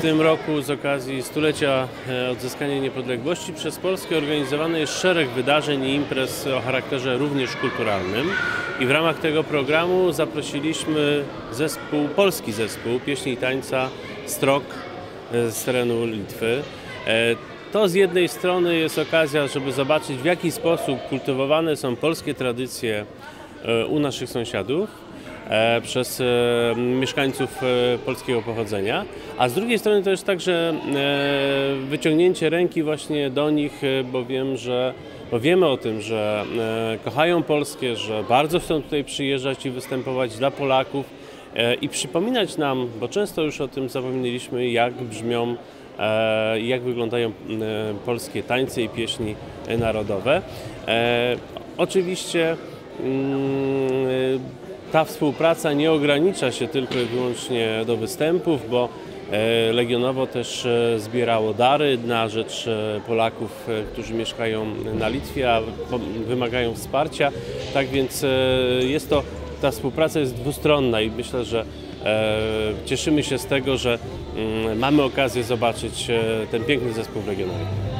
tym roku z okazji stulecia odzyskania niepodległości przez Polskę organizowany jest szereg wydarzeń i imprez o charakterze również kulturalnym. I w ramach tego programu zaprosiliśmy polski zespół pieśni i tańca Strok z terenu Litwy. To z jednej strony jest okazja, żeby zobaczyć, w jaki sposób kultywowane są polskie tradycje u naszych sąsiadów przez mieszkańców polskiego pochodzenia, a z drugiej strony to jest także wyciągnięcie ręki właśnie do nich, bo wiemy o tym, że kochają Polskę, że bardzo chcą tutaj przyjeżdżać i występować dla Polaków i przypominać nam, bo często już o tym zapominaliśmy, jak brzmią, jak wyglądają polskie tańce i pieśni narodowe. Oczywiście ta współpraca nie ogranicza się tylko i wyłącznie do występów, bo Legionowo też zbierało dary na rzecz Polaków, którzy mieszkają na Litwie, a wymagają wsparcia. Tak więc ta współpraca jest dwustronna i myślę, że cieszymy się z tego, że mamy okazję zobaczyć ten piękny zespół w Legionowie.